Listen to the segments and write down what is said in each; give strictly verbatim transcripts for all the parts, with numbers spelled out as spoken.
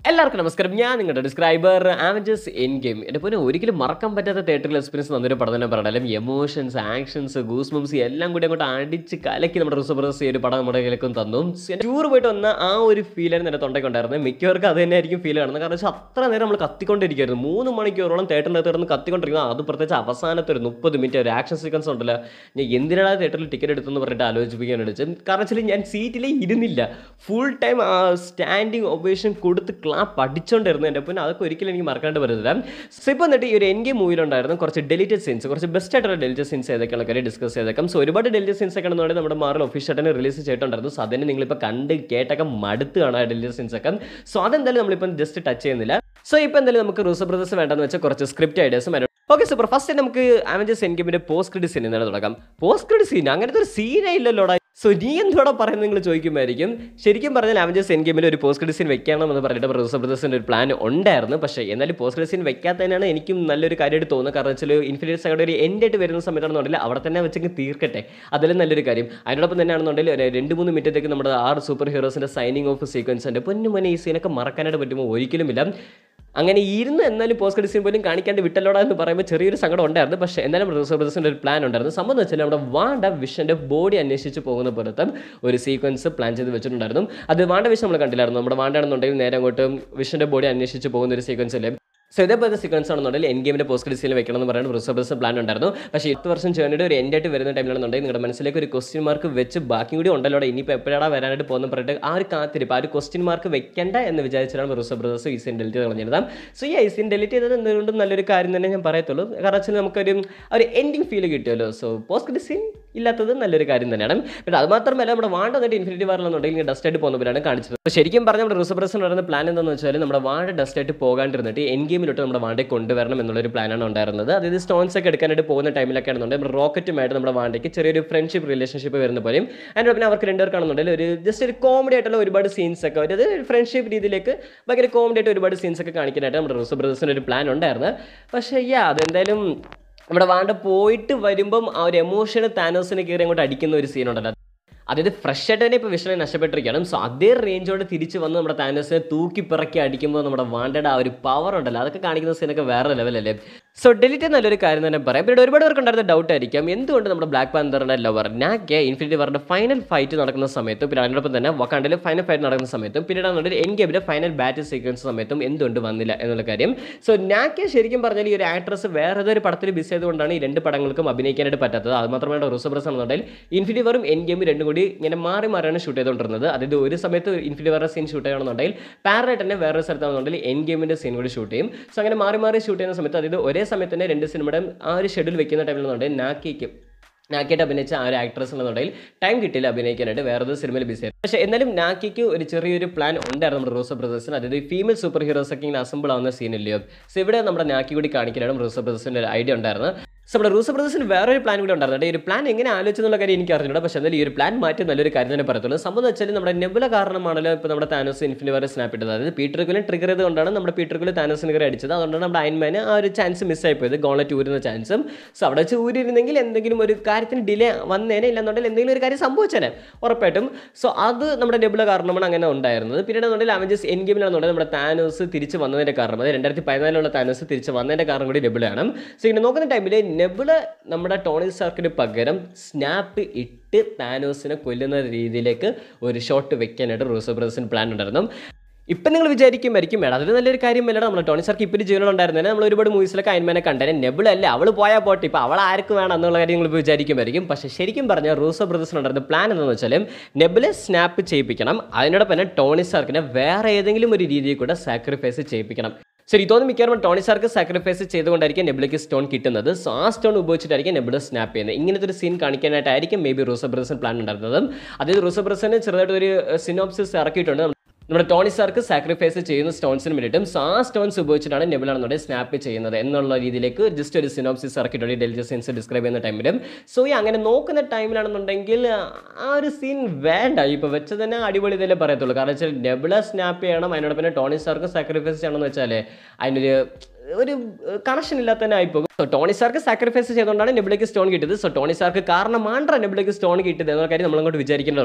എല്ലാവർക്കും നമസ്കാരം. ഞാൻ നിങ്ങളുടെ ഡിസ്ക്രൈബർ ആവഞ്ചേഴ്സ് Endgame. എൻ്റെ പോലെ ഒരിക്കലും മറക്കാൻ പറ്റാത്ത തിയേറ്ററിൽ എക്സ്പീരിയൻസ് തന്നൊരു പടം തന്നെ പറയണം. എമോഷൻസ്, ആക്ഷൻസ്, ഗൂസ് ബംസ് എല്ലാം കൂടി അങ്ങോട്ട് അടിച്ച് കലക്കി നമ്മുടെ റിസോ ബ്രദേഴ്സ് ഈ ഒരു പടം നമ്മുടെ കയ്യിലേക്കും തന്നു. ടൂർ പോയിട്ട് വന്ന ആ ഒരു ഫീലായിരുന്നു എൻ്റെ തൊണ്ടയ്ക്ക് ഉണ്ടായിരുന്നത്. മിക്കവർക്കും അത് തന്നെ ആയിരിക്കും ഫീൽ കാണുന്നത്. കാരണം വെച്ചാൽ അത്ര നേരം നമ്മൾ കത്തിക്കൊണ്ടിരിക്കുകയായിരുന്നു. മൂന്ന് മണിക്കൂറോളം തിയേറ്ററിനകത്ത് കിടന്ന് കത്തിക്കൊണ്ടിരിക്കുന്നത്. അത് പ്രത്യേകിച്ച് അവസാനത്തെ ഒരു മുപ്പത് മിനിറ്റ് ഒരു ആക്ഷൻ സീക്വൻസ് ഉണ്ടല്ലോ. ഞാൻ എന്തിനാണ് തിയേറ്ററിൽ ടിക്കറ്റ് എടുത്തെന്ന് പറഞ്ഞിട്ട് ആലോചിപ്പിക്കാൻ അടിച്ചു. കാരണം വെച്ചാൽ ഞാൻ സീറ്റിലേ ഇരുന്നില്ല. ഫുൾ ടൈം ആ സ്റ്റാൻഡിങ് ഒവേഷൻ കൊടുത്ത് ക്ലാപ്പ് അടിച്ചോണ്ടിരുന്നു. എൻ്റെ പിന്നെ അതൊക്കെ ഒരിക്കലും എനിക്ക് മറക്കാണ്ട് പറ്റുന്നില്ല. സോ ഇപ്പോൾ എന്നിട്ട് ഈ ഒരു Endgame മൂവിയിലുണ്ടായിരുന്നു കുറച്ച് ഡെലിറ്റഡ് സീൻസ്, കുറച്ച് ബെസ്റ്റ് ആയിട്ടുള്ള ഡെലിറ്റഡ് സീൻസ് ഏതൊക്കെയാണ് കാര്യം ഡിസ്കസ് ചെയ്തേക്കാം. സോ ഒരുപാട് ഡെലിറ്റഡ് സീൻസ് ഒക്കെ ആണെന്നുണ്ടെങ്കിൽ നമ്മുടെ മാറിൽ ഒഫീഷ്യലായിട്ട് റിലീസ് ചെയ്തിട്ടുണ്ടായിരുന്നു. സോ അതിന് നിങ്ങളിപ്പോൾ കണ്ട് കേട്ടൊക്കെ മടുത്ത് കാണാം ഡെലിറ്റഡ് സീൻസ് ഒക്കെ. സോ അതെന്തായാലും നമ്മളിപ്പം ജസ്റ്റ് ടച്ച് ചെയ്യുന്നില്ല. സോ ഇപ്പോൾ എന്തായാലും നമുക്ക് റൂസോ ബ്രദേഴ്സ് വേണ്ടെന്ന് വെച്ചാൽ കുറച്ച് സ്ക്രിപ്റ്റ് ഐഡിയാസും വരും. Okay super. ഫസ്റ്റ് നമുക്ക് അവഞ്ചേഴ്സ് Endgameന്റെ പോസ്റ്റ് ക്രെഡിറ്റ് സീൻ എന്നാണ് തുടങ്ങാം. പോസ്റ്റ് ക്രെഡിറ്റ് സീൻ അങ്ങനത്തെ ഒരു സീനേ ഇല്ലല്ലോടാ. സോ നീ എന്തോടെ പറയുന്നത് നിങ്ങൾ ചോദിക്കുമായിരിക്കും. ശരിക്കും പറഞ്ഞാൽ അവഞ്ചേഴ്സ് Endgameൽ ഒരു പോസ്റ്റ് ക്രെഡിറ്റ് സീൻ വെക്കണമെന്ന് പറഞ്ഞിട്ട് റൂസോ ബ്രദേഴ്സിൻ്റെ ഒരു പ്ലാൻ ഉണ്ടായിരുന്നു. പക്ഷേ എന്നാലും പോസ്റ്റ് ക്രെഡിറ്റ് സീൻ വെക്കാത്തതിനാണ് എനിക്കും നല്ലൊരു കാര്യമായിട്ട് തോന്നുന്നത്. കാരണം വെച്ചാൽ ഇൻഫിനിറ്റി സാഗയുടെ ഒരു എൻഡ് ആയിട്ട് വരുന്ന സമയത്താണെന്നുണ്ടെങ്കിൽ അവിടെ തന്നെ വെച്ചെങ്കിൽ തീർക്കട്ടെ, അതിലും നല്ലൊരു കാര്യം. അതിനോടൊപ്പം തന്നെയാണെന്നുണ്ടെങ്കിൽ ഒരു രണ്ട് മൂന്ന് മിനിറ്റത്തേക്ക് നമ്മുടെ ആറ് സൂപ്പർ ഹീറോസിൻ്റെ സൈനിങ് ഓഫ് സീക്വൻസ് ഉണ്ട്. പൊന്നു മോനെ ഈ സീനൊക്കെ മറക്കാനായിട്ട് പറ്റുമോ? ഒരിക്കലുമില്ല. അങ്ങനെ ഇരുന്ന് എന്നാലും പോസ്റ്റ് ക്രെഡിറ്റ് സീൻ പോലും കാണിക്കാണ്ട് വിട്ടല്ലോടാ എന്ന് പറയുമ്പോൾ ചെറിയൊരു സങ്കടം ഉണ്ടായിരുന്നു. പക്ഷേ എന്നാലും റൂസോ ബ്രദേഴ്സിൻ്റെ ഒരു പ്ലാൻ ഉണ്ടായിരുന്നു. സംബന്ധം വെച്ചാൽ നമ്മുടെ വാണ്ട വിഷൻ്റെ ബോഡി അന്വേഷിച്ച് പോകുന്ന പോലത്തെ ഒരു സീക്വൻസ് പ്ലാൻ ചെയ്ത് വെച്ചിട്ടുണ്ടായിരുന്നു. അത് വാണ്ട വിഷൻ നമ്മൾ കണ്ടില്ലായിരുന്നു. നമ്മുടെ വാണ്ടാണെന്നുണ്ടെങ്കിൽ നേരെ അങ്ങോട്ട് വിഷൻ്റെ ബോഡി അന്വേഷിച്ച് പോകുന്ന ഒരു സീക്വൻസ് അല്ലേ. സോ ഇതേപോലത്തെ സീക്വൻസ് ആണെന്നുണ്ടെങ്കിൽ Endgameന്റെ പോസ്റ്റ് ക്രെഡിറ്റ് സീൻ വെക്കണം എന്ന് പറയുന്നത് റൂസോ ബ്രദേഴ്സ് പ്ലാൻ ഉണ്ടായിരുന്നു. പക്ഷേ എട്ട് വർഷം ജേർണിയുടെ ഒരു എൻഡ് ആയിട്ട് വരുന്ന ടൈമിലാണെന്നുണ്ടെങ്കിൽ നിങ്ങളുടെ മനസ്സിലേക്ക് ഒരു ക്വസ്റ്റ്യൻ മാർക്ക് വെച്ച് ബാക്കി കൂടി ഉണ്ടല്ലോ ഇനിയിപ്പോൾ എപ്പോഴാണ് വരാനായിട്ട് പോകുന്ന പറഞ്ഞിട്ട് ആ ഒരു കാത്തിരിപ്പ്, ആ ഒരു ക്വസ്റ്റ്യൻ മാർക്ക് വെക്കേണ്ട എന്ന് വിചാരിച്ചാണ് റൂസോ ബ്രദേഴ്സ് ഈ സീൻ ഡെലിറ്റ് കളഞ്ഞിരുന്നത്. സോ ഈ ഐ സീൻ ഡെലിറ്റ് ചെയ്തത് എന്തുകൊണ്ടും നല്ലൊരു കാര്യം തന്നെ ഞാൻ പറയത്തുള്ളൂ. കാരണം വെച്ചാൽ നമുക്കൊരു ഒരു എൻഡിങ് ഫീൽ കിട്ടുമല്ലോ. സോ പോസ്റ്റ് ക്രെഡിറ്റ് സീൻ ഇല്ലാത്തത് നല്ലൊരു കാര്യം തന്നെയാണ്. പിന്നെ അത് മാത്രമല്ല നമ്മുടെ വാണ്ട വന്നിട്ട് ഇൻഫിനിറ്റി വാറിലെന്നുണ്ടെങ്കിൽ ഡസ്റ്റ് ആയിട്ട് പോകുന്ന പോലെയാണ് കാണിച്ചത്. അപ്പോൾ ശരിക്കും പറഞ്ഞാൽ നമ്മുടെ റൂസോ ബ്രദേഴ്സ് പറയുന്ന പ്ലാൻ എന്താണെന്ന് വെച്ചാൽ നമ്മുടെ വാണ്ട ഡസ്റ്റ് ആയിട്ട് പോകാണ്ടിരുന്നിട്ട് Endgameലോട്ട് നമ്മുടെ വാണ്ടയെ കൊണ്ടുവരണം എന്നുള്ളൊരു പ്ലാനാണ് ഉണ്ടായിരുന്നത്. അതായത് സ്റ്റോൺസ് ഒക്കെ എടുക്കാനായിട്ട് പോകുന്ന ടൈമിലൊക്കെ ആണെന്നുണ്ടെങ്കിൽ നമ്മുടെ റോക്കറ്റുമായിട്ട് നമ്മുടെ വാണ്ടയ്ക്ക് ചെറിയൊരു ഫ്രണ്ട്ഷിപ്പ് റിലേഷൻഷിപ്പ് വരുന്ന പോലെയും അതിൻ്റെ പിന്നെ അവർക്ക് രണ്ടുപേർക്കാണെന്നുണ്ടെങ്കിൽ ഒരു ജസ്റ്റ് ഒരു കോമഡി ആയിട്ടുള്ള ഒരുപാട് സീൻസ് ഒക്കെ അതായത് ഫ്രണ്ട്ഷിപ്പ് രീതിയിലേക്ക് ഭയങ്കര കോമഡി ആയിട്ട് ഒരുപാട് സീൻസ് ഒക്കെ കാണിക്കാനായിട്ട് നമ്മുടെ റൂസോ ബ്രദേഴ്സിൻ്റെ ഒരു പ്ലാൻ ഉണ്ടായിരുന്നു. പക്ഷേ യാ അതെന്തായാലും നമ്മുടെ വാണ്ട പോയിട്ട് വരുമ്പം ആ ഒരു എമോഷൻ താനോസിനെ കയറി അങ്ങോട്ട് അടിക്കുന്ന ഒരു സീനുണ്ടല്ലോ. അതായത് ഫ്രഷ് ആയിട്ട് തന്നെ ഇപ്പോൾ വിഷനെ നഷ്ടപ്പെട്ടിരിക്കുകയാണ്. സോ അതേ റേഞ്ചോട് തിരിച്ച് വന്ന് നമ്മുടെ താനോസിനെ തൂക്കി പിറക്കി അടിക്കുമ്പോൾ നമ്മുടെ വാണ്ടയുടെ ആ ഒരു പവർ ഉണ്ടല്ലോ അതൊക്കെ കാണിക്കുന്ന സീനൊക്കെ വേറെ ലെവലല്ലേ. സോ ഡെലിറ്റ് നല്ലൊരു കാര്യം തന്നെ പറയാം. പിന്നെ ഒരുപാട് പേർക്ക് ഉണ്ടായിരുന്ന ഡൗട്ട് ആയിരിക്കാം എന്തുകൊണ്ട് നമ്മുടെ ബ്ലാക്ക് പാന്തറിൻ്റെ ലവർ നാക്കെ ഇൻഫിനിറ്റി വാറിൻ്റെ ഫൈനൽ ഫൈറ്റ് നടക്കുന്ന സമയത്തും പിന്നെ അതിനോടൊപ്പം തന്നെ വക്കാണ്ടിൽ ഫൈനൽ ഫൈറ്റ് നടക്കുന്ന സമയത്തും പിന്നീട് നമ്മുടെ Endgameന്റെ ഫൈനൽ ബാറ്റിൽ സീക്വൻസ് സമയത്തും എന്തുകൊണ്ട് വന്നില്ല എന്നുള്ള കാര്യം. സോ നാക്കെ ശരിക്കും പറഞ്ഞാൽ ഈ ഒരു ആക്ട്രസ് വേറെ ഏതൊരു പടത്തിൽ ബിസ് ചെയ്തുകൊണ്ടാണ് ഈ രണ്ട് പടങ്ങൾക്കും അഭിനയിക്കാനായിട്ട് പറ്റാത്തത്. അത് മാത്രമല്ല റൂസോ ബ്രദേഴ്സ് ആണെന്നുണ്ടെങ്കിൽ ഇൻഫിനിറ്റി വാറും Endgame രണ്ടും കൂടി ഇങ്ങനെ മാറി മാറിയാണ് ഷൂട്ട് ചെയ്തുകൊണ്ടിരുന്നത്. അതായത് ഒരു സമയത്ത് ഇൻഫിനിറ്റി വാറിൻ്റെ സീൻ ഷൂട്ട് ചെയ്യണമെന്നുണ്ടെങ്കിൽ പാരലായിട്ട് തന്നെ വേറൊരു സ്ഥലത്താണെന്നുണ്ടെങ്കിൽ Endgameന്റെ സീൻ കൂടി ഷൂട്ട് ചെയ്യും. സോ അങ്ങനെ മാറി മാറി ഷൂട്ട് ചെയ്യുന്ന സമയത്ത് അതായത് ഒരേ സമയത്ത് തന്നെ രണ്ട് സിനിമയുടെ ആ ഒരു ഷെഡ്യൂൾ വെക്കുന്ന ടൈമിലെന്നുണ്ടെങ്കിൽ നാക്കിക്ക് നാക്കിയായിട്ട് അഭിനയിച്ച ആ ഒരു ആക്ട്രസ് എന്നുണ്ടെങ്കിൽ ടൈം കിട്ടിയില്ല അഭിനയിക്കാനായിട്ട് വേറൊരു സിനിമയിൽ ബിസി ആയിരുന്നു. പക്ഷേ എന്നാലും നാക്കിക്ക് ഒരു ചെറിയൊരു പ്ലാൻ ഉണ്ടായിരുന്നു നമ്മുടെ റൂസോ ബ്രദേഴ്സിന്. അതായത് ഫീമെയിൽ സൂപ്പർ ഹീറോസ് ഒക്കെ ഇങ്ങനെ അസംബിൾ ആവുന്ന സീനില്ലയോ. സോ ഇവിടെ നമ്മുടെ നാക്കി കൂടി കാണിക്കാനാണ് റൂസോ ബ്രദേഴ്സിൻ്റെ ഒരു ഐഡിയ ഉണ്ടായിരുന്നു. സോ നമ്മുടെ റൂസോ ബ്രദേഴ്സിന് വേറൊരു പ്ലാൻ കൂടി ഉണ്ടായിരുന്നു. ഈ ഒരു പ്ലാൻ എങ്ങനെ ആലോചിച്ചെന്നുള്ള കാര്യം എനിക്ക് അറിഞ്ഞില്ല. പക്ഷേ എന്നാലും ഈ ഒരു പ്ലാൻ മാറ്റി നല്ലൊരു കാര്യം തന്നെ പറയത്തുള്ളൂ. സംഭവം വെച്ചാൽ നമ്മുടെ നെബുല കാരണമാണല്ലോ ഇപ്പോൾ നമ്മുടെ താനോസ് ഇൻഫിനിറ്റി വാർ സ്നാപ്പ് ഇട്ടത്. അതായത് പീറ്റർ ക്വില്ലിനെ ട്രിഗർ ചെയ്തുകൊണ്ടാണ് നമ്മുടെ പീറ്റർ ക്വില്ല് താനോസിന് കയറി അടിച്ചത്. അതുകൊണ്ടാണ് നമ്മുടെ അയൺമാന് ആ ഒരു ചാൻസ് മിസ്സായി പോയത്, ഗോൺലെറ്റ് ഊരുന്ന ചാൻസും. സോ അവിടെ വെച്ച് ഊരിയിരുന്നെങ്കിൽ എന്തെങ്കിലും ഒരു കാര്യത്തിന് ഡിലേ വന്നേനെ, ഇല്ലെന്നുണ്ടെങ്കിൽ എന്തെങ്കിലും ഒരു കാര്യം സംഭവിച്ചേനെ ഉറപ്പായിട്ടും. സോ അത് നമ്മുടെ നെബുല കാരണമാണ് അങ്ങനെ ഉണ്ടായിരുന്നത്. പിന്നീട് എന്നുണ്ടെങ്കിൽ അവഞ്ചേഴ്സ് Endgameലാണെന്നുണ്ടെങ്കിൽ നമ്മുടെ താനോസ് തിരിച്ച് വന്നതിൻ്റെ കാരണം അതായത് രണ്ടായിരത്തി പതിനാലിലുള്ള താനോസ് തിരിച്ച് വന്നതിൻ്റെ കാരണം കൂടി നെബുലയാണ്. സോ ഇങ്ങനെ നോക്കുന്ന ടൈമിൽ നെബുല നമ്മുടെ ടോണി സ്റ്റാർക്കിന് പകരം സ്നാപ്പ് ഇട്ട് താനോസിനെ കൊല്ലുന്ന രീതിയിലേക്ക് ഒരു ഷോട്ട് വെക്കാനായിട്ട് റൂസോ ബ്രദേഴ്സിന് പ്ലാൻ ഉണ്ടായിരുന്നു. ഇപ്പം നിങ്ങൾ വിചാരിക്കുമായിരിക്കും വേണം അതൊരു നല്ലൊരു കാര്യം അല്ല. നമ്മൾ ടോണി സ്റ്റാർക്ക് ഇപ്പം ജീവനുണ്ടായിരുന്നതിന് നമ്മൾ ഒരുപാട് മൂവീസിലൊക്കെ അയൺമാനെ കണ്ടേനെ. നെബുല അല്ലേ അവൾ പോയാൽ പോട്ടെ, ഇപ്പോൾ അവൾ ആർക്ക് വേണം എന്നുള്ള കാര്യം നിങ്ങൾ വിചാരിക്കുമായിരിക്കും. പക്ഷേ ശരിക്കും പറഞ്ഞാൽ റൂസോ ബ്രദേഴ്സിനുണ്ടായിരുന്ന പ്ലാൻ എന്താണെന്ന് വെച്ചാൽ നെബുലെ സ്നാപ്പ് ചെയ്യിപ്പിക്കണം, അതിനോടൊപ്പം തന്നെ ടോണി സ്റ്റാർക്കിനെ വേറെ ഏതെങ്കിലും ഒരു രീതിയിൽ കൂടെ സാക്രിഫൈസ് ചെയ്യിപ്പിക്കണം. ശരി ഇതൊന്നും മിക്കവാറും ടോണി സ്റ്റാർക്ക് സാക്രിഫൈസ് ചെയ്തുകൊണ്ടായിരിക്കും നെബുലയ്ക്ക് സ്റ്റോൺ കിട്ടുന്നത്. സോ ആ സ്റ്റോൺ ഉപയോഗിച്ചിട്ടായിരിക്കും നെബുല സ്നാപ്പ് ചെയ്യുന്നത്. ഇങ്ങനത്തെ ഒരു സീൻ കാണിക്കാനായിട്ടായിരിക്കും മേ ബി റൂസോ ബ്രദേഴ്സിന് പ്ലാൻ ഉണ്ടായിരുന്നത്. അതായത് റൂസോ ബ്രദേഴ്സിന് ചെറുതായിട്ട് ഒരു സിനോപ്സിസ് ഇറക്കിയിട്ടുണ്ട്. നമ്മുടെ ടോണി സ്റ്റാർക്ക് സാക്രിഫൈസ് ചെയ്യുന്ന സ്റ്റോൺസിന് വേണ്ടിയിട്ടും സോ ആ സ്റ്റോൺസ് ഉപയോഗിച്ചിട്ടാണ് നെബുലാണെന്നുണ്ടെങ്കിൽ സ്നാപ്പ് ചെയ്യുന്നത് എന്നുള്ള രീതിയിലേക്ക് ജസ്റ്റ് ഒരു സിനോപ്സിസ് ഇറക്കിയിട്ടുണ്ട് ഡെലിജ് സീൻസ് ഡിസ്ക്രൈബ് ചെയ്യുന്ന ടൈമിലും. സോ ഈ അങ്ങനെ നോക്കുന്ന ടൈമിലാണെന്നുണ്ടെങ്കിൽ ആ ഒരു സീൻ വേണ്ട, ഇപ്പോൾ വെച്ച് തന്നെ അടിപൊളി ഇതല്ലേ പറയത്തുള്ളൂ. കാരണം വെച്ചാൽ നെബുല സ്നാപ്പ് ചെയ്യണം, അതിനോട് പിന്നെ ടോണി സ്റ്റാർക്ക് സാക്രിഫൈസ് ചെയ്യണമെന്ന് വെച്ചാൽ അതിനൊരു ഒരു കണക്ഷൻ ഇല്ലാത്ത തന്നെ ആയിപ്പോകും. സോ ടോണി സ്റ്റാർക്ക് സാക്രിഫൈസ് ചെയ്തുകൊണ്ടാണ് നെബുലയ്ക്ക് സ്റ്റോൺ കിട്ടിയത്. സോ ടോണി സ്റ്റാർക്ക് കാരണമാണ് നെബുലയ്ക്ക് സ്റ്റോൺ കിട്ടിയത് എന്നുള്ള കാര്യം നമ്മളങ്ങോട്ട് വിചാരിക്കേണ്ടി തുടങ്ങും.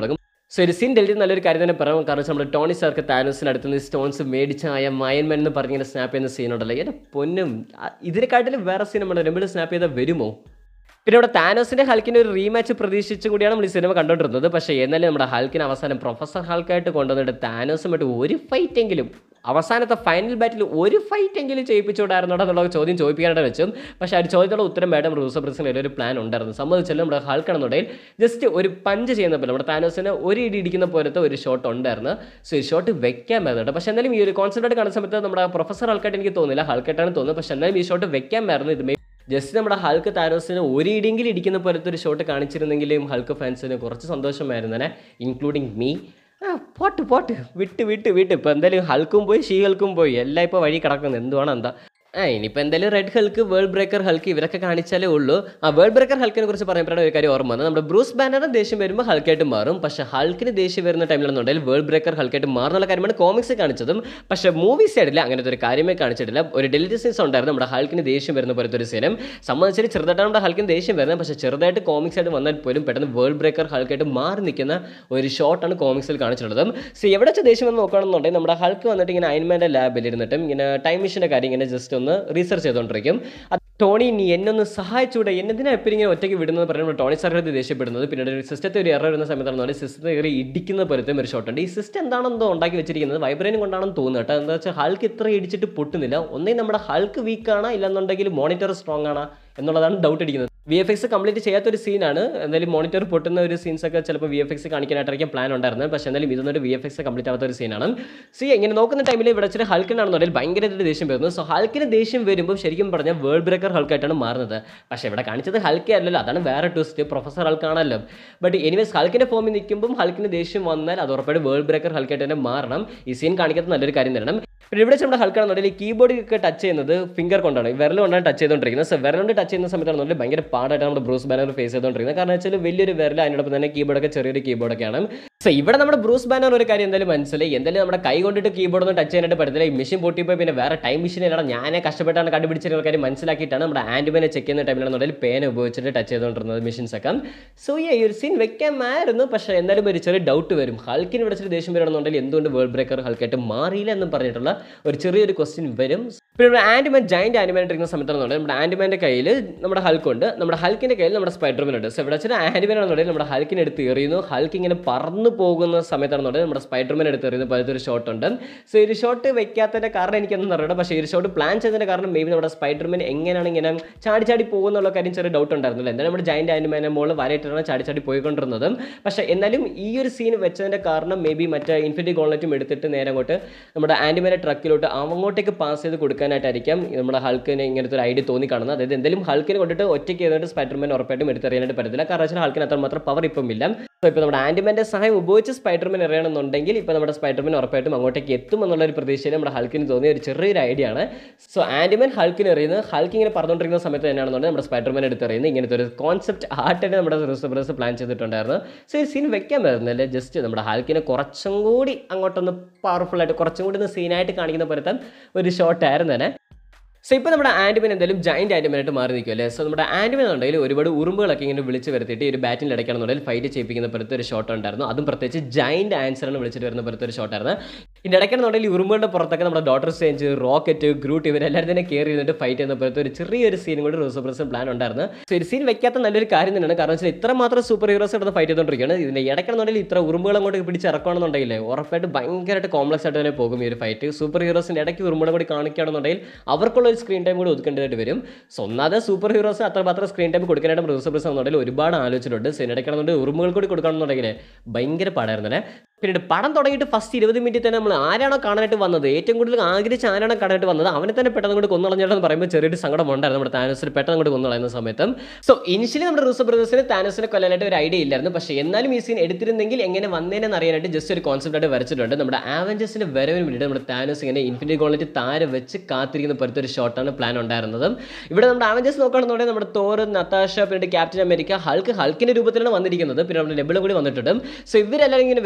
സോ ഒരു സീൻ ഡെലിറ്റ് നല്ലൊരു കാര്യം തന്നെ പറയാം. കാരണം വെച്ചാൽ നമ്മുടെ ടോണി സ്റ്റാർക്ക് താനോസിന് അടുത്ത് നിന്ന് സ്റ്റോൺസ് മേടിച്ച ആ മയൻമാൻ എന്ന് പറഞ്ഞിങ്ങനെ സ്നാപ്പ് ചെയ്യുന്ന സീനുണ്ടല്ലോ, എൻ്റെ പൊന്നും, ഇതിനെക്കാട്ടിലും വേറെ സീൻ നമ്മുടെ രമ്പിൾ സ്നാപ്പ് ചെയ്താൽ വരുമോ? പിന്നെ ഇവിടെ താനോസിൻ്റെ ഹൾക്കിൻ്റെ ഒരു റീമാച്ച് പ്രതീക്ഷിച്ചു കൂടിയാണ് നമ്മൾ ഈ സിനിമ കണ്ടുകൊണ്ടിരുന്നത്. പക്ഷേ എന്നാലും നമ്മുടെ ഹൾക്കിന് അവസാനം പ്രൊഫസർ ഹൾക്കായിട്ട് കൊണ്ടുവന്നിട്ട് താനോസുമായിട്ട് ഒരു ഫൈറ്റെങ്കിലും, അവസാനത്തെ ഫൈനൽ ബാറ്റിൽ ഒരു ഫൈറ്റെങ്കിലും ചെയ്യിപ്പിച്ചുകൂടായിരുന്നോ എന്നുള്ള ചോദ്യം ചോദിപ്പിക്കാനായിട്ട് വെച്ചു. പക്ഷേ ആ ചോദ്യത്തോടെ ഉത്തരം വേണം റൂസോ ബ്രസിന് ഒരു പ്ലാൻ ഉണ്ടായിരുന്നു. സംബന്ധിച്ചാലും നമ്മുടെ ഹൾക്കാണെന്നുണ്ടെങ്കിൽ ജസ്റ്റ് ഒരു പഞ്ച് ചെയ്യുന്ന പോലെ നമ്മുടെ താനോസിന് ഒരു ഇടി ഇടിക്കുന്ന പോലത്തെ ഒരു ഷോട്ട് ഉണ്ടായിരുന്നു. സോ ഈ ഷോട്ട് വെക്കാൻ വരുന്നുണ്ട്. പക്ഷേ എന്നാലും ഈ ഒരു കോൺസെപ്റ്റ് കാണുന്ന സമയത്ത് നമ്മുടെ പ്രൊഫസർ ഹൾക്കായിട്ട് എനിക്ക് തോന്നുന്നില്ല, ഹൾക്കായിട്ടാണ് തോന്നുന്നത്. പക്ഷേ എന്നാലും ഈ ഷോട്ട് വെക്കാൻ വരുന്നത് ഇത് ജസ്റ്റ് നമ്മുടെ ഹൾക്ക് താനോസിന് ഒരു ഇടിയെങ്കിലും ഇടിക്കുന്ന പോലത്തെ ഒരു ഷോട്ട് കാണിച്ചിരുന്നെങ്കിലും ഹൾക്ക് ഫാൻസിന് കുറച്ച് സന്തോഷമായിരുന്നേ, ഇൻക്ലൂഡിങ് മീ. ആ പോട്ട് പോട്ട് വിട്ട് വിട്ട് വിട്ട് ഇപ്പോൾ എന്തായാലും ഹൾക്കും പോയി, ഷീ ഹൾക്കും പോയി, എല്ലാം ഇപ്പോൾ വഴി കിടക്കുന്നത് എന്തുവാണ് എന്താ. ആ ഇനിയിപ്പോൾ എന്തായാലും red Hulk, World Breaker Hulk ഇവരൊക്കെ കാണിച്ചാലേ ഉള്ളൂ. ആ വേൾഡ് ബ്രേക്കർ ഹൾക്കിനെ കുറിച്ച് പറയുമ്പോഴാണ് ഒരു കാര്യം ഓർമ്മ വന്നത്. നമ്മുടെ ബ്രൂസ് ബാനറിന് ദേഷ്യം വരുമ്പോൾ ഹൾക്കായിട്ട് മാറും. പക്ഷേ ഹൾക്കിന് ദേഷ്യം വരുന്ന ടൈമിലെന്നുണ്ടെങ്കിൽ വേൾഡ് ബ്രേക്കർ ഹൾക്കായിട്ട് മാറുന്നുള്ള കാര്യമാണ് കോമിക്സ് കാണിച്ചതും. പക്ഷേ മൂവി സൈഡിൽ അങ്ങനത്തെ ഒരു കാര്യമേ കാണിച്ചിട്ടില്ല. ഒരു ഡെലിറ്റ് സീൻസ് ഉണ്ടായിരുന്നു നമ്മുടെ ഹൾക്കിന് ദേഷ്യം വരുന്ന പോലത്തെ ഒരു സീനും. സംബന്ധിച്ചിട്ട് ചെറുതായിട്ടാണ് നമ്മുടെ ഹൾക്കിന് ദേഷ്യം വരുന്നത്. പക്ഷേ ചെറുതായിട്ട് കോമിക്സ് ആയിട്ട് വന്നാൽ പോലും പെട്ടെന്ന് വേൾഡ് ബ്രേക്കർ ഹൾക്കായിട്ട് മാറി നിൽക്കുന്ന ഒരു ഷോട്ടാണ് കോമിക്സിൽ കാണിച്ചിട്ടുള്ളത്. സോ എവിടെ വെച്ച് ദേഷ്യം എന്ന് നോക്കുകയാണെന്നുണ്ടെങ്കിൽ നമ്മുടെ ഹൾക്ക് വന്നിട്ട് ഇങ്ങനെ അയൺമാൻ്റെ ലാബിൽ ഇരുന്നിട്ടും ഇങ്ങനെ ടൈം മെഷീൻ്റെ കാര്യം ഇങ്ങനെ ജസ്റ്റ് ഒന്ന് റീസർച്ച് ചെയ്തു ിരിക്കും. ടോണി നീ എന്നൊന്ന് സഹായിച്ചൂടെ, എന്നതിനാ എപ്പോഴും ഇങ്ങനെ ഒറ്റയ്ക്ക് വിടുന്നത് പറയുമ്പോൾ ടോണി സാറിന് ദേഷ്യപ്പെടുന്നത്. പിന്നീട് ഒരു സിസ്റ്റത്തെ ഒരു എറർ വരുന്ന സമയത്താണ് സിസ്റ്റത്തെ കയറി ഇടിക്കുന്ന പോലത്തെ ഒരു ഷോട്ട് ഉണ്ട്. ഈ സിസ്റ്റം എന്താണെന്നോ ഉണ്ടാക്കി വെച്ചിരിക്കുന്നത് വൈബ്രേനും കൊണ്ടാണെന്ന് തോന്നുന്നു കേട്ടോ. എന്താ വെച്ചാൽ ഹൾക്ക് ഇത്ര ഇടിച്ചിട്ട് പൊട്ടുന്നില്ല. ഒന്നേ നമ്മുടെ ഹൾക്ക് വീക്കാണ്, ഇല്ലെന്നുണ്ടെങ്കിൽ മോണിറ്റർ സ്ട്രോങ് ആണ് എന്നുള്ളതാണ് ഡൗട്ട് അടിക്കുന്നത്. വി എഫ് എക്സ് കംപ്ലീറ്റ് ചെയ്യാത്തൊരു സീനാണ്. എന്തായാലും മോണിറ്റർ പൊട്ടുന്ന ഒരു സീൻസ് ഒക്കെ ചിലപ്പോൾ വി എഫ് എക്സ് കാണിക്കാനായിട്ടായിരിക്കും പ്ലാൻ ഉണ്ടായിരുന്നത്. പക്ഷേ എന്തായാലും ഇതൊന്നും വി എഫ് എക്സ് കംപ്ലീറ്റ് ആവാത്ത ഒരു സീനാണ്. സി ഇങ്ങനെ നോക്കുന്ന ടൈമിൽ ഇവിടെ വെച്ചിട്ട് ഹൾക്കിനാണെന്നുണ്ടെങ്കിൽ ഭയങ്കരമായിട്ട് ദേഷ്യം വരുന്നത്. സോ ഹൾക്കിന് ദേഷ്യം വരുമ്പോൾ ശരിക്കും പറഞ്ഞാൽ വേൾഡ് ബ്രേക്കർ ഹൾക്കായിട്ടാണ് മാറുന്നത്. പക്ഷേ ഇവിടെ കാണിച്ചത് ഹൾക്കേ അല്ലല്ലോ, അതാണ് വേറെ ട്വിസ്റ്റ്, പ്രൊഫസർ ഹൾക്കാണല്ലോ. ബട്ട് എനിവേസ് ഹൾക്കിൻ്റെ ഫോമിൽ നിൽക്കുമ്പോൾ ഹൾക്കിന് ദേഷ്യം വന്നാൽ അത് ഉറപ്പായിട്ട് വേൾഡ് ബ്രേക്കർ ഹൾക്കായിട്ട് തന്നെ മാറണം. ഈ സീൻ കാണിക്കുന്നത് നല്ലൊരു കാര്യം തരണം. പിന്നെ ഇവിടെ നമ്മുടെ ഹൾക്കാണെന്നുണ്ടെങ്കിൽ കീബോർഡൊക്കെ ടച്ച് ചെയ്യുന്നത് ഫിംഗർ കൊണ്ടാണ്, വിരൽ കൊണ്ടാണ് ടച്ച് ചെയ്തുകൊണ്ടിരിക്കുന്നത്. സോ വിരലുകൊണ്ട് ടച്ച് ചെയ്യുന്ന സമയത്താണെന്നുണ്ടെങ്കിൽ ഭയങ്കര പാടായിട്ട് നമ്മുടെ ബ്രൂസ് ബാനർ ഫേസ് ചെയ്തുകൊണ്ടിരിക്കുന്നത്. കാരണം വെച്ചാൽ വലിയൊരു വിരൽ, അതിനോടൊപ്പം തന്നെ കീബോർഡൊക്കെ ചെറിയൊരു കീബോർഡൊക്കെയാണ്. സോ ഇവിടെ നമ്മുടെ ബ്രൂസ് ബാനർ ഒരു കാര്യം എന്തായാലും മനസ്സിലായി, എന്തായാലും നമ്മുടെ കൈ കൊണ്ടിട്ട് കീബോർഡൊന്നും ടച്ച് ചെയ്യാനായിട്ട് പറ്റത്തില്ല. ഈ മെഷീൻ പൊട്ടിപ്പോയി പിന്നെ വേറെ ടൈം മെഷീൻ ഇല്ല, ഞാനേ കഷ്ടപ്പെട്ടാണ് കണ്ടുപിടിച്ചിരുന്ന കാര്യം മനസ്സിലാക്കിയിട്ടാണ് നമ്മുടെ ആൻഡ്മാനെ ചെക്ക് ചെയ്യുന്ന ടൈമിലാണെന്നുണ്ടെങ്കിൽ പേന ഉപയോഗിച്ചിട്ട് ടച്ച് ചെയ്തുകൊണ്ടിരുന്നത് മെഷീൻസ് ഒക്കെ. സോ ഈ ഒരു സീൻ വെക്കാമായിരുന്നു. പക്ഷേ എന്തായാലും ഒരു ചെറിയ ഡൗട്ട് വരും, ഹൾക്കിന് വിളിച്ചിട്ട് ദേഷ്യം വരണമെന്നുണ്ടെങ്കിൽ എന്തുകൊണ്ട് വേൾഡ് ബ്രേക്കർ ഹൾക്കായിട്ട് മാറിയില്ല എന്നും പറഞ്ഞിട്ടുള്ള ഒരു ചെറിയൊരു ക്വസ്റ്റ്യൻ വരും. പിന്നെ നമ്മുടെ ആൻഡ്മാൻ ജയന്റ് ആൻഡ്മാൻ ഇരിക്കുന്ന സമയത്താണെന്നുണ്ടെങ്കിൽ നമ്മുടെ ആൻഡ്മാൻ്റെ കയ്യിൽ നമ്മുടെ ഹൾക്കുണ്ട്, നമ്മുടെ ഹൾക്കിൻ്റെ കയ്യിൽ നമ്മുടെ സ്പൈഡർമാൻ ഉണ്ട്. സോ ഇവിടെ വെച്ചാൽ ആൻഡ്മാൻ ആണെന്നുണ്ടെങ്കിൽ നമ്മുടെ ഹൾക്കിനെ എടുത്ത് എറിയുന്നു. ഹൾക്ക് ഇങ്ങനെ പറന്നു പോകുന്ന സമയത്താണെന്നുണ്ടെങ്കിൽ നമ്മുടെ സ്പൈഡർമാൻ എടുത്ത് എറിയുന്ന പോലത്തെ ഒരു ഷോട്ട് ഉണ്ട്. സോ ഈ ഒരു ഷോട്ട് വെക്കാത്തതിൻ്റെ കാരണം എനിക്കൊന്നും അറിയണം. പക്ഷേ ഈ ഒരു ഷോട്ട് പ്ലാൻ ചെയ്തതിൻ്റെ കാരണം മേ ബി നമ്മുടെ സ്പൈഡർമാൻ എങ്ങനെയാണ് ഇങ്ങനെ ചാടി ചാടി പോകുന്നുള്ള കാര്യം ചെറിയ ഡൗട്ട് ഉണ്ടായിരുന്നില്ല. എന്തായാലും നമ്മുടെ ജയന്റ് ആൻഡ്മാനെ മോള് വരയിട്ടാണ് ചാടി ചാടി പോയിക്കൊണ്ടിരുന്നത്. പക്ഷേ എന്നാലും ഈ ഒരു സീൻ വെച്ചതിൻ്റെ കാരണം മേ ബി മറ്റേ ഇൻഫിനിറ്റി ഗോൺലെറ്റും എടുത്തിട്ട് നേരെ അങ്ങോട്ട് നമ്മുടെ ആൻഡ്മാൻ്റെ ട്രക്കിലോട്ട് അങ്ങോട്ടേക്ക് പാസ് ചെയ്ത് കൊടുക്കാനായിട്ടായിരിക്കാം നമ്മുടെ ഹൾക്കിന് ഇങ്ങനത്തെ ഒരു ഐഡിയ തോന്നി കാണുന്നത്. അതായത് എന്തെങ്കിലും ഹൾക്കിനെ കൊണ്ടിട്ട് ഒറ്റയ്ക്ക് ചെയ്തിട്ട് സ്പൈഡർമാൻ ഉറപ്പായിട്ടും എടുത്തറിയാനായിട്ട് പറ്റത്തില്ല. കാരണം വെച്ചാൽ ഹൾക്കിന് അത്രമാത്രം പവർ ഇപ്പം ഇല്ല. സോ ഇപ്പോൾ നമ്മുടെ ആൻഡ്മാൻ്റെ സഹായം ഉപയോഗിച്ച് സ്പൈഡർമാൻ എറിയണമെന്നുണ്ടെങ്കിൽ ഇപ്പോൾ നമ്മുടെ സ്പൈഡർമാൻ ഉറപ്പായിട്ടും അങ്ങോട്ടേക്ക് എത്തും എന്നുള്ള ഒരു പ്രതീക്ഷയിൽ നമ്മുടെ ഹൾക്കിന് തോന്നിയ ഒരു ചെറിയൊരു ഐഡിയ ആണ്. സോ ആൻഡ്മാൻ ഹൾക്കിന് എറിയുന്നത് ഹൾക്ക് ഇങ്ങനെ പറഞ്ഞുകൊണ്ടിരിക്കുന്ന സമയത്ത് തന്നെയാണെന്നുണ്ടെങ്കിൽ നമ്മുടെ സ്പൈഡർമാൻ എടുത്തെറിയുന്നത് ഇങ്ങനത്തെ ഒരു കോൺസെപ്റ്റ് ആർട്ടായിട്ട് നമ്മുടെ റിസർവേഴ്സ് പ്ലാൻ ചെയ്തിട്ടുണ്ടായിരുന്നു. സോ ഈ സീൻ വെക്കാൻ വരുന്നില്ല, ജസ്റ്റ് നമ്മുടെ ഹൾക്കിനെ കുറച്ചും കൂടി അങ്ങോട്ടൊന്ന് പവർഫുൾ ആയിട്ട് കുറച്ചും കൂടി ഒന്ന് സീനായിട്ട് കാണിക്കുന്ന പോലത്തെ ഒരു ഷോട്ടായിരുന്നു തന്നെ. സോ ഇപ്പോൾ നമ്മുടെ ആൻഡ്മാൻ എന്തായാലും ജയന്റ് ആൻഡ്മാനായിട്ട് മാറി നിൽക്കുമല്ലേ. സോ നമ്മുടെ ആൻഡ്മാൻ ഉണ്ടെങ്കിൽ ഒരുപാട് ഉറുമ്പുകളൊക്കെ ഇങ്ങനെ വിളിച്ച് വരുത്തിയിട്ട് ഒരു ബാറ്റിൽ ഇടയ്ക്കാണെന്നുണ്ടെങ്കിൽ ഫൈറ്റ് ചെയ്യിപ്പിക്കുന്ന പോലത്തെ ഒരു ഷോട്ട് ഉണ്ടായിരുന്നു. അതും പ്രത്യേകിച്ച് ജയന്റ് ആൻസറാണ് വിളിച്ചിട്ട് വരുന്ന പോലത്തെ ഒരു ഷോട്ടായിരുന്നു. ഇതിൻ്റെ ഇടയ്ക്കാണെന്നുണ്ടെങ്കിൽ ഉറുമ്പുകളുടെ പുറത്തൊക്കെ നമ്മുടെ ഡോക്ടർ സ്ട്രേഞ്ച്, റോക്കറ്റ്, ഗ്രൂട്ട് ഇവരെല്ലാവരും തന്നെ കയറി ഇരുന്നിട്ട് ഫൈറ്റ് ചെയ്യുന്ന പോലത്തെ ഒരു ചെറിയൊരു സീനും കൂടി റൂസോബ്രസ് പ്ലാൻ ഉണ്ടായിരുന്നു. സോ ഒരു സീൻ വെക്കാത്ത നല്ലൊരു കാര്യം തന്നെയാണ്. കാരണം വെച്ചാൽ ഇത്ര മാത്രം സൂപ്പർ ഹീറോസ് എടുത്ത് ഫൈറ്റ് ചെയ്തുകൊണ്ടിരിക്കുകയാണ്. ഇതിൻ്റെ ഇടയ്ക്കാണെന്നുണ്ടെങ്കിൽ ഇത്ര ഉറുമ്പുകൾ അങ്ങോട്ട് പിടിച്ചിറക്കുകയാണെന്നുണ്ടെങ്കിൽ ഉറപ്പായിട്ട് ഭയങ്കരമായിട്ട് കോംപ്ലക്സ് ആയിട്ട് തന്നെ പോകും ഈ ഒരു ഫൈറ്റ്. സൂപ്പർ ഹീറോസിൻ്റെ ഇടയ്ക്ക് ഉറുമ്പുകളെ കൂടി കാണിക്കുകയാണെന്നുണ്ടെങ്കിൽ അവർക്കുള്ള ഒരു സ്ക്രീൻ ടൈം കൂടി ഒതുക്കേണ്ടതായിട്ട് വരും. സോ ഒന്നാമത് സൂപ്പർ ഹീറോസ് അത്രമാത്രം സ്ക്രീൻ ടൈം കൊടുക്കാനായിട്ട് റൂസോബ്രസ് ആണെന്നുണ്ടെങ്കിൽ ഒരുപാട് ആലോചിച്ചിട്ടുണ്ട്. സോ ഇടയ്ക്കാണെന്നുണ്ടെങ്കിൽ ഉറുമ്പുകൾ കൂടി കൊടുക്കണമെന്നുണ്ടെങ്കിൽ ഭയങ്കര പാടായിരുന്നു. പിന്നീട് പടം തുടങ്ങിയിട്ട് ഫസ്റ്റ് ഇരുപത് മിനിറ്റ് തന്നെ നമ്മൾ ആരാണോ കാണാനായിട്ട് വന്നത്, ഏറ്റവും കൂടുതൽ ആഗ്രഹിച്ച് ആരാണോ കാണാനായിട്ട് വന്നത് അവനെ തന്നെ പെട്ടെന്ന് കൂടി കൊന്നുകളഞ്ഞിട്ടെന്ന് പറയുമ്പോൾ ചെറിയൊരു സങ്കടം ഉണ്ടായിരുന്നു നമ്മുടെ താനോസിന് പെട്ടെന്ന് കൂടി കൊന്നുകളയുന്ന സമയത്ത്. സോ ഇനിഷ്യലി നമ്മുടെ റൂസോ ബ്രദേഴ്സിന് താനോസിനെ കൊല്ലാനായിട്ട് ഒരു ഐഡിയ ഇല്ലായിരുന്നു. പക്ഷേ എന്നാലും ഈ സീൻ എടുത്തിരുന്നെങ്കിൽ എങ്ങനെ വന്നേനെന്ന് അറിയാനായിട്ട് ജസ്റ്റ് ഒരു കോൺസെപ്റ്റ് ആയിട്ട് വരച്ചിട്ടുണ്ട്. നമ്മുടെ ആവഞ്ചേഴ്സിന്റെ വരവിന് വേണ്ടിയിട്ട് നമ്മുടെ താനോസ് ഇങ്ങനെ ഇൻഫിനിറ്റി ഗോൺലെറ്റ് താര വെച്ച് കാത്തിരിക്കുന്ന പോലത്തെ ഒരു ഷോട്ടാണ് പ്ലാൻ ഉണ്ടായിരുന്നത്. ഇവിടെ നമ്മുടെ ആവഞ്ചേഴ്സ് നോക്കുകയാണെന്നുണ്ടെങ്കിൽ നമ്മുടെ തോർ, നതാഷ, പിന്നെ ക്യാപ്റ്റൻ അമേരിക്ക, ഹൾക്ക് ഹൾക്കിന്റെ രൂപത്തിലാണ് വന്നിരിക്കുന്നത്. പിന്നെ നമ്മുടെ നെബുല കൂടി വന്നിട്ടുണ്ട്. സോ ഇവരെല്ലാവരും ഇങ്ങനെ വരുന്ന ടൈമിൽ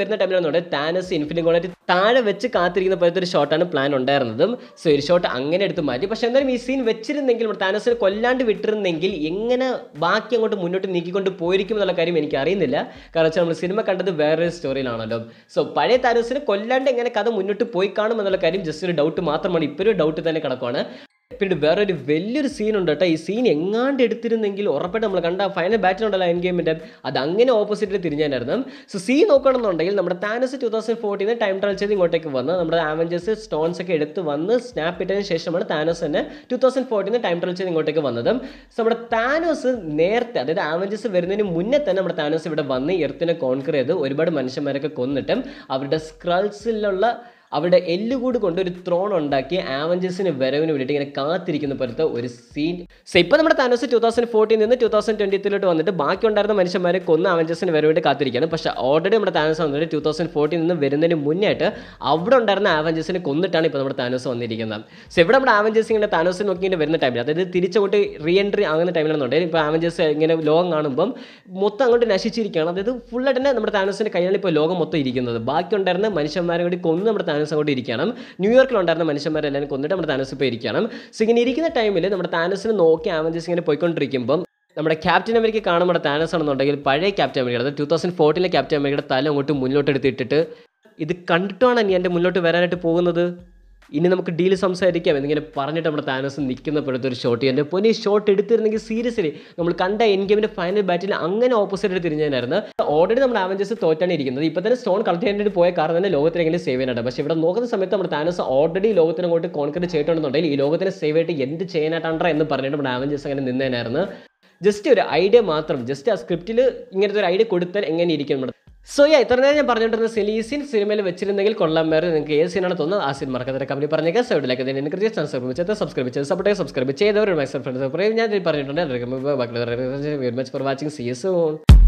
നോക്കുകയാണെന്നുണ്ടെങ്കിൽ താനസ് ഇൻഫിനിറ്റി ഗോളായിട്ട് താഴെ വെച്ച് കാത്തിരിക്കുന്ന പോലത്തെ ഒരു ഷോട്ടാണ് പ്ലാൻ ഉണ്ടായിരുന്നതും. സോ ഒരു ഷോട്ട് അങ്ങനെ എടുത്ത് മാറ്റി. പക്ഷേ എന്തായാലും ഈ സീൻ വെച്ചിരുന്നെങ്കിൽ താനസിനെ കൊല്ലാണ്ട് വിട്ടിരുന്നെങ്കിൽ എങ്ങനെ ബാക്കി അങ്ങോട്ട് മുന്നോട്ട് നീക്കിക്കൊണ്ട് പോയിരിക്കും എന്നുള്ള കാര്യം എനിക്ക് അറിയുന്നില്ല. കാരണം വെച്ചാൽ നമ്മൾ സിനിമ കണ്ടത് വേറൊരു സ്റ്റോറിയിലാണല്ലോ. സോ പഴയ താനസിനെ കൊല്ലാണ്ട് എങ്ങനെ കഥ മുന്നോട്ട് പോയി കാണും എന്നുള്ള കാര്യം ജസ്റ്റ് ഒരു ഡൗട്ട് മാത്രമാണ്. ഇപ്പോൾ ഒരു ഡൗട്ട് തന്നെ കിടക്കുവാണ്. പിന്നെ വേറൊരു വലിയൊരു സീൻ ഉണ്ട് കേട്ടോ. ഈ സീൻ എങ്ങാണ്ട് എടുത്തിരുന്നെങ്കിൽ ഉറപ്പായിട്ട് നമ്മൾ കണ്ട ഫൈനൽ ബാറ്റിൽ ഉണ്ടല്ലോ എൻഡ് ഗെയിമിൻ്റെ, അത് അങ്ങനെ ഓപ്പോസിറ്റിൽ തിരിഞ്ഞായിരുന്നു. സോ സീൻ നോക്കുകയാണെന്നുണ്ടെങ്കിൽ നമ്മുടെ താനസ് ടൂ തൗസൻഡ് ഫോർട്ടീന്ന് ടൈം ട്രാവൽ ചെയ്ത് ഇങ്ങോട്ടേക്ക് വന്ന് നമ്മുടെ ആവഞ്ചേഴ്സ് സ്റ്റോൺസ് ഒക്കെ എടുത്ത് വന്ന് സ്നാപ്പ് ഇട്ടതിന് ശേഷമാണ് താനോസ് തന്നെ ടൂ തൗസൻഡ് ഫോർട്ടീന്ന് ടൈം ട്രാവൽ ചെയ്ത് ഇങ്ങോട്ടേക്ക് വന്നത്. സോ നമ്മുടെ താനോസ് നേരത്തെ, അതായത് ആവഞ്ചേഴ്സ് വരുന്നതിന് മുന്നേ തന്നെ നമ്മുടെ താനോസ് ഇവിടെ വന്ന് എർത്തിനെ കോൺക്വർ ചെയ്ത് ഒരുപാട് മനുഷ്യന്മാരൊക്കെ കൊന്നിട്ടും അവരുടെ സ്ക്രൾസിലുള്ള അവരുടെ എല്ലുകൂട് കൊണ്ട് ഒരു ത്രോൺ ഉണ്ടാക്കി ആവഞ്ചേഴ്സിന് വരവിന് വേണ്ടിയിട്ട് ഇങ്ങനെ കാത്തിരിക്കുന്ന പോലത്തെ ഒരു സീൻ. സോ ഇപ്പോൾ നമ്മുടെ താനോസ് ടൂ തൗസൻഡ് ഫോർട്ടീൻ നിന്ന് ടൂ തൗസൻഡ് ട്വൻറ്റിയിലോട്ട് വന്നിട്ട് ബാക്കി ഉണ്ടായിരുന്ന മനുഷ്യന്മാരെ കൊന്ന് ആവഞ്ചേഴ്സിന് വരവേണ്ടി കാത്തിരിക്കുകയാണ്. പക്ഷേ ഓൾറെഡി നമ്മുടെ താനോസ് വന്നിട്ട് ടൂ തൗസൻഡ് ഫോർട്ടീൻ നിന്ന് വരുന്നതിന് മുന്നേ ആയിട്ട് അവിടെ ഉണ്ടായിരുന്ന ആവഞ്ചേഴ്സിനെ കൊന്നിട്ടാണ് ഇപ്പോൾ നമ്മുടെ താനോസ് വന്നിരിക്കുന്നത്. സോ ഇവിടെ നമ്മുടെ ആവഞ്ചേഴ്സ് ഇങ്ങനെ താനോസിനെ നോക്കി ഇങ്ങനെ വരുന്ന ടൈമിൽ, അതായത് തിരിച്ചങ്ങോട്ട് റീ എൻട്രി ആകുന്ന ടൈമിലാണെന്നുണ്ടെങ്കിൽ ഇപ്പോൾ ആവഞ്ചേഴ്സ് ഇങ്ങനെ ലോകം കാണുമ്പം മൊത്തം അങ്ങോട്ട് നശിച്ചിരിക്കുകയാണ്. അതായത് ഫുള്ളായിട്ട് തന്നെ നമ്മുടെ താനോസിൻ്റെ കയ്യിലാണ് ഇപ്പോൾ ലോകം മൊത്തം ഇരിക്കുന്നത്. ബാക്കി ഉണ്ടായിരുന്ന മനുഷ്യന്മാരെ കൂടി കൊന്ന് നമ്മുടെ താനോസ് അങ്ങോട്ട് ഇരിക്കണം. ന്യൂയോർക്കിലുണ്ടായിരുന്ന മനുഷ്യന്മാരെല്ലാം കൊന്നിട്ട് നമ്മുടെ താനോസ് ഇപ്പോൾ ഇരിക്കണം. സോ ഇങ്ങനെ ഇരിക്കുന്ന ടൈമിൽ നമ്മുടെ താനോസിനെ നോക്കി ആവഞ്ചേഴ്സ് ഇങ്ങനെ പോയിക്കൊണ്ടിരിക്കുമ്പം നമ്മുടെ ക്യാപ്റ്റൻ അമേരിക്ക കാണുമ്പോൾ നമ്മുടെ താനോസ് ആണെന്നുണ്ടെങ്കിൽ പഴയ ക്യാപ്റ്റൻ അമേരിക്ക, അതായത് ടൂ തൗസൻഡ് ഫോർട്ടീനിലെ ക്യാപ്റ്റൻ അമേരിക്കയുടെ തല അങ്ങോട്ട് മുന്നോട്ട് എടുത്തിട്ടിട്ട് ഇത് കണ്ടിട്ടാണ് നീ എൻ്റെ മുന്നോട്ട് വരാനായിട്ട് പോകുന്നത്, ഇനി നമുക്ക് ഡീൽ സംസാരിക്കാം എന്നിങ്ങനെ പറഞ്ഞിട്ട് നമ്മുടെ താനോസ് നിൽക്കുന്ന പോലത്തെ ഒരു ഷോട്ട്. എൻ്റെ പൊന്നി ഷോട്ട് എടുത്തിരുന്നെങ്കിൽ സീരിയസ്ലി നമ്മൾ കണ്ട എൻഡ് ഗെയിമിൻ്റെ ഫൈനൽ ബാറ്റിൽ അങ്ങനെ ഓപ്പോസിറ്റ് തിരിഞ്ഞായിരുന്നു. ഓൾറെഡി നമ്മുടെ ആവഞ്ചേഴ്സ് തോറ്റാണ് ഇരിക്കുന്നത്. ഇപ്പോൾ തന്നെ സ്റ്റോൺ കളക്ട് ചെയ്യാനായിട്ട് പോയ കാരണം തന്നെ ലോകത്തിനെങ്കിലും സേവ് ചെയ്യാനായിട്ട്. പക്ഷേ ഇവിടെ നോക്കുന്ന സമയത്ത് നമ്മുടെ താനോസ് ഓൾറെഡി ലോകത്തിനെ അങ്ങോട്ട് കോൺക്രീറ്റ് ചെയ്തിട്ടുണ്ടെന്നുണ്ടെങ്കിൽ ഈ ലോകത്തിനെ സേവ് ആയിട്ട് എന്ത് ചെയ്യാനായിട്ടാണ് എന്ന് പറഞ്ഞിട്ട് നമ്മുടെ ആവഞ്ചേഴ്സ് അങ്ങനെ നിന്നേനായിരുന്നു. ജസ്റ്റ് ഒരു ഐഡിയ മാത്രം, ജസ്റ്റ് ആ സ്ക്രിപ്റ്റിൽ ഇങ്ങനത്തെ ഒരു ഐഡിയ കൊടുത്താൽ എങ്ങനെ ഇരിക്കും നമ്മുടെ. സോ യാ ഇത്ര നേരം ഞാൻ പറഞ്ഞിട്ടുള്ള സെലീസിൻ സിനിമയിൽ വെച്ചിരുന്നെങ്കിൽ കൊള്ളാമായിരുന്നു. നിങ്ങൾക്ക് ഏത് സീനാണ് തോന്നുന്നത് ആ സീൻ മറക്കാതെ കമ്പനി പറഞ്ഞേക്കാം. സൈഡിലേക്ക് തന്നെ എനിക്ക് സബ്സ്ക്രൈബ് ചെയ്ത് സബ്സ്ക്രൈബ് ചെയ്ത് സപ്പോർട്ട് സബ്സ്ക്രൈബ് ചെയ്തവർ മൈ ഫ്രണ്ട്സ് ഞാൻ പറഞ്ഞിട്ടുണ്ട്. Very much for watching. See you soon.